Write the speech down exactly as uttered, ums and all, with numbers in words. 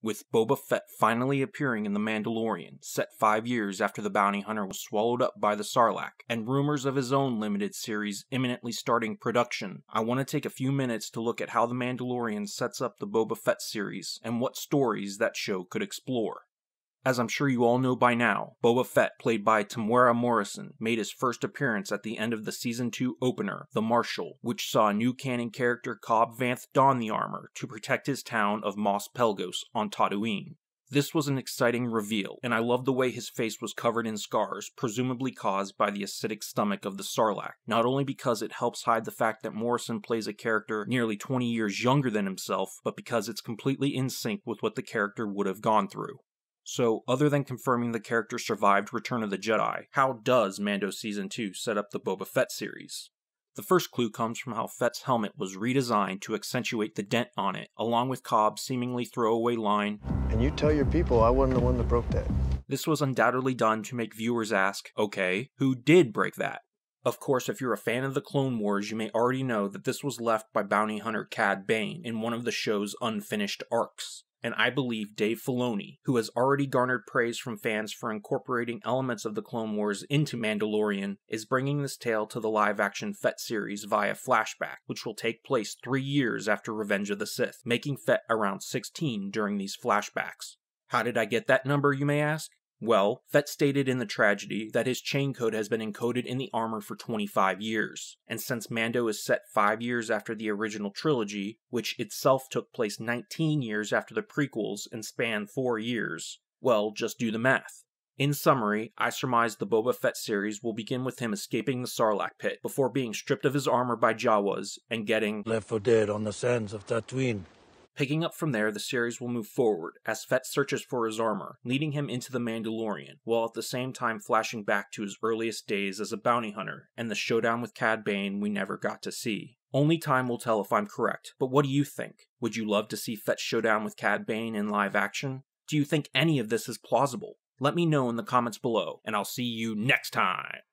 with Boba Fett finally appearing in The Mandalorian, set five years after the bounty hunter was swallowed up by the Sarlacc, and rumors of his own limited series imminently starting production, I want to take a few minutes to look at how The Mandalorian sets up the Boba Fett series, and what stories that show could explore. As I'm sure you all know by now, Boba Fett, played by Temuera Morrison, made his first appearance at the end of the Season two opener, The Marshal, which saw a new canon character Cobb Vanth don the armor to protect his town of Mos Pelgos on Tatooine. This was an exciting reveal, and I love the way his face was covered in scars, presumably caused by the acidic stomach of the Sarlacc, not only because it helps hide the fact that Morrison plays a character nearly twenty years younger than himself, but because it's completely in sync with what the character would have gone through. So, other than confirming the character survived Return of the Jedi, how does Mando Season two set up the Boba Fett series? The first clue comes from how Fett's helmet was redesigned to accentuate the dent on it, along with Cobb's seemingly throwaway line, "And you tell your people I wasn't the one that broke that." This was undoubtedly done to make viewers ask, okay, who did break that? Of course, if you're a fan of the Clone Wars, you may already know that this was left by bounty hunter Cad Bane in one of the show's unfinished arcs. And I believe Dave Filoni, who has already garnered praise from fans for incorporating elements of the Clone Wars into Mandalorian, is bringing this tale to the live-action Fett series via flashback, which will take place three years after Revenge of the Sith, making Fett around sixteen during these flashbacks. How did I get that number, you may ask? Well, Fett stated in the tragedy that his chain code has been encoded in the armor for twenty-five years, and since Mando is set five years after the original trilogy, which itself took place nineteen years after the prequels and spanned four years, well, just do the math. In summary, I surmise the Boba Fett series will begin with him escaping the Sarlacc pit before being stripped of his armor by Jawas and getting left for dead on the sands of Tatooine. Picking up from there, the series will move forward as Fett searches for his armor, leading him into the Mandalorian, while at the same time flashing back to his earliest days as a bounty hunter and the showdown with Cad Bane we never got to see. Only time will tell if I'm correct, but what do you think? Would you love to see Fett's showdown with Cad Bane in live action? Do you think any of this is plausible? Let me know in the comments below, and I'll see you next time!